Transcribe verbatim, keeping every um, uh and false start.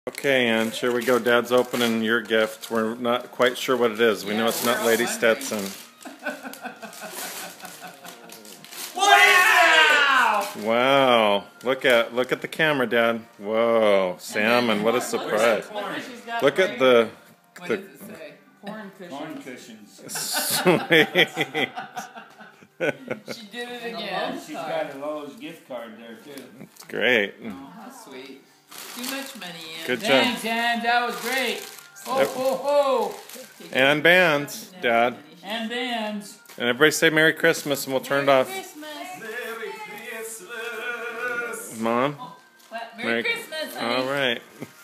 Okay, and here we go. Dad's opening your gift. We're not quite sure what it is. We yeah, know it's not Lady Stetson. Wow! Wow! Look at look at the camera, Dad. Whoa, salmon! What a surprise! Look at the. What the does it say? Corn cushions. Corn cushions. Sweet. She did it again. She's got a Lowe's gift card there too. It's great. Oh, how sweet. Too much money in. Good job. Thanks, Ann. That was great. Ho, ho, ho. And bands, Dad. And bands. And everybody say Merry Christmas, and we'll turn Merry it off. Christmas. Merry Christmas. Mom. Oh, Merry, Merry Christmas, honey. All right.